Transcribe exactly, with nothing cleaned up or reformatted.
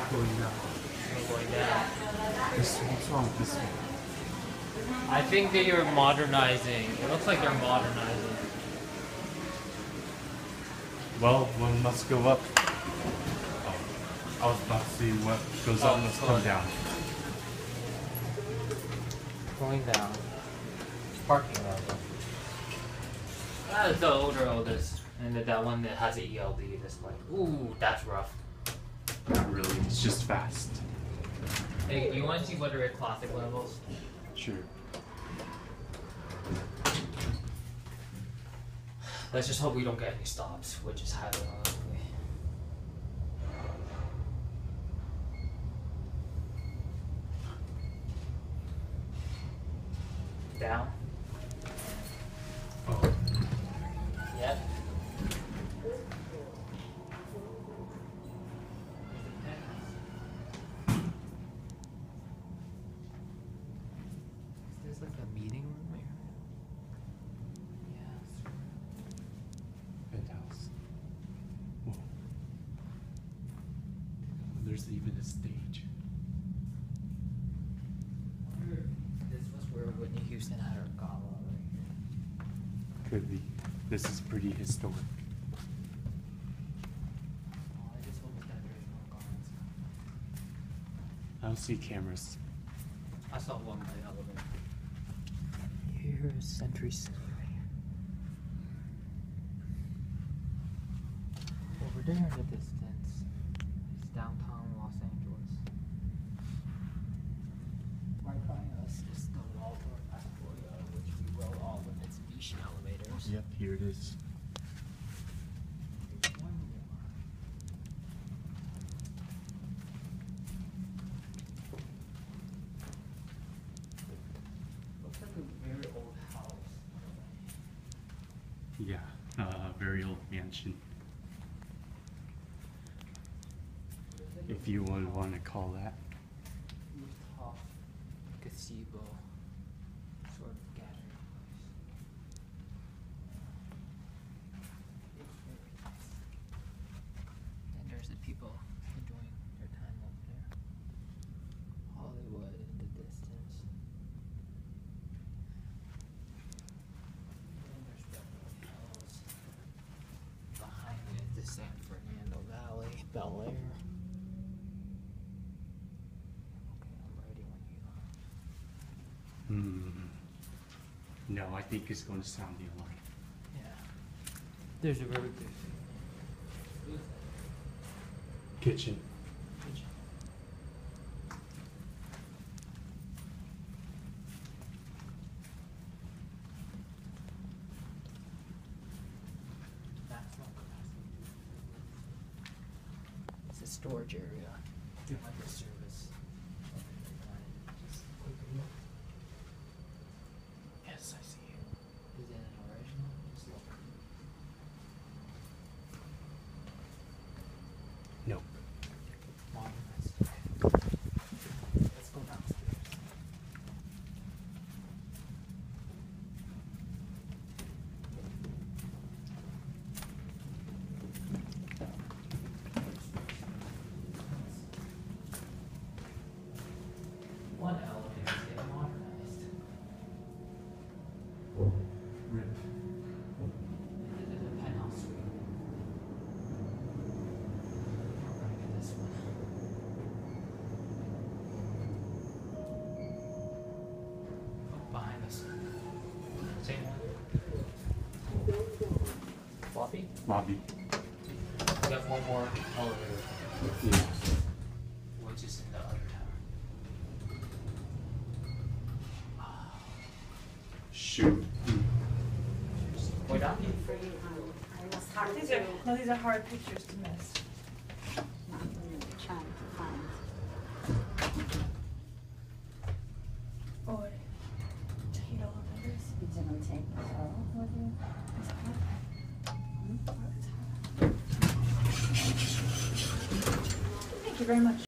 going down. We're going down. This, what's wrong with this one? I think they are modernizing. It looks like they're modernizing. Well, one must go up. Oh, I was about to see what goes Oh, up must oh. come down. Going down. Parking lot. That's the older Otis. And then that one that has an E L D display. Ooh, that's rough. Not really, it's just fast. Hey, you want to see what are at classic levels? Sure. Let's just hope we don't get any stops, which is highly unlikely. Down. Oh. Yep. Is there like a meeting room here? Yes. Penthouse. Whoa. There's even a stage. I wonder if this was where Whitney Houston had her gala right here. Could be. This is pretty historic. Oh, I just hope that there's no guards. I don't see cameras. I saw one by the elevator. Here's Century City right here. Over there in the distance is downtown Los Angeles. Right by us is the Waldorf Astoria, which we rode all with its Mitsubishi elevators. Yep, here it is. There's one more. Looks like a very old house. Yeah, uh, very old mansion. If you would want to call that. Rooftop gazebo sort of gathering place. It's very nice. And there's the people enjoying their time over there. Hollywood in the distance. And there's Beverly Hills. Behind it, the San Fernando Valley, Bel Air. Okay, I'm ready when you are. Hmm. No, I think it's going to sound the alarm. Yeah. There's a very good Kitchen. kitchen. Maximum capacity. It's a storage area. Do like a service. Just quick look. Yes, I see it. Is it an original? Just look. Nope. Modernized. Let's go downstairs. One elevator is getting modernized. Rip. This is a penthouse suite. We're gonna get this one. Oh, behind us. Same one. Floppy? Lobby. We got one more elevator, Yeah. which is in the other tower. Shoot. Way down? For you, um, I was hard These to, are, no, these are hard pictures to miss. not really trying to find. Oh, tail elevators. You didn't take the photo with you? It's hard. Hmm? Oh, it's hard. Thank you very much.